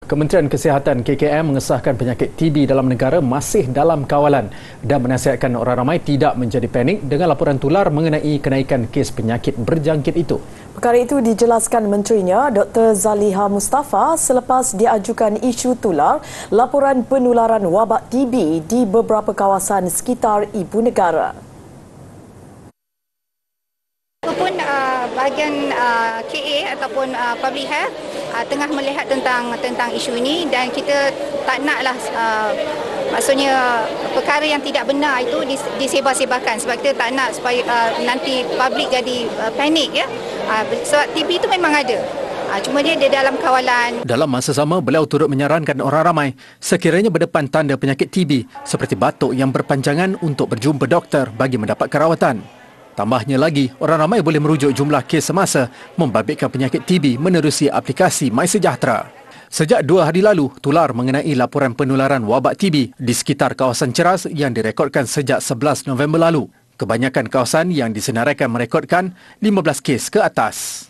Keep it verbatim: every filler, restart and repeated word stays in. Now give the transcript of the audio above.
Kementerian Kesihatan K K M mengesahkan penyakit T B dalam negara masih dalam kawalan dan menasihatkan orang ramai tidak menjadi panik dengan laporan tular mengenai kenaikan kes penyakit berjangkit itu. Perkara itu dijelaskan menterinya Doktor Zaliha Mustafa selepas diajukan isu tular laporan penularan wabak T B di beberapa kawasan sekitar ibu negara. Walaupun uh, bahagian uh, K A ataupun uh, Public Health uh, tengah melihat tentang tentang isu ini dan kita tak naklah uh, maksudnya perkara yang tidak benar itu disebar-sebarkan sebab kita tak nak supaya uh, nanti publik jadi uh, panik ya. Uh, sebab T B itu memang ada. Uh, cuma dia ada dalam kawalan. Dalam masa sama, beliau turut menyarankan orang ramai sekiranya berdepan tanda penyakit T B seperti batuk yang berpanjangan untuk berjumpa doktor bagi mendapat kerawatan. Tambahnya lagi, orang ramai boleh merujuk jumlah kes semasa membabitkan penyakit T B menerusi aplikasi MySejahtera. Sejak dua hari lalu, tular mengenai laporan penularan wabak T B di sekitar kawasan Ceras yang direkodkan sejak sebelas November lalu. Kebanyakan kawasan yang disenaraikan merekodkan lima belas kes ke atas.